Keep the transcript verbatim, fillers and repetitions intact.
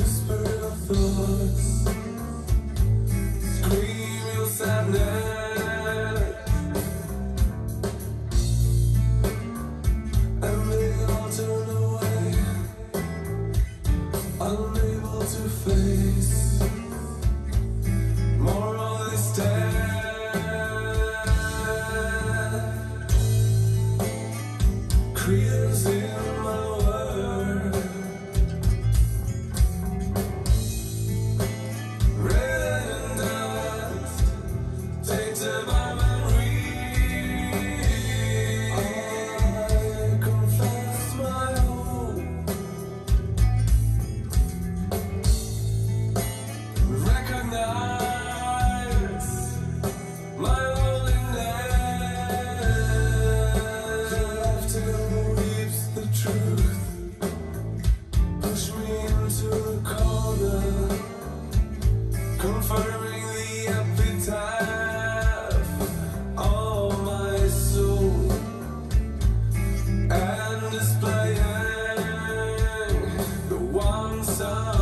whisper your thoughts, scream your sadness, and they all turn away, unable to face more of this death. Creatures in my world, red and dust, tainted by memory. I confess my hope, recognize my loneliness. The laughter weeps the truth, push me into the corner, confirming the epitaph of my soul, and displaying the one song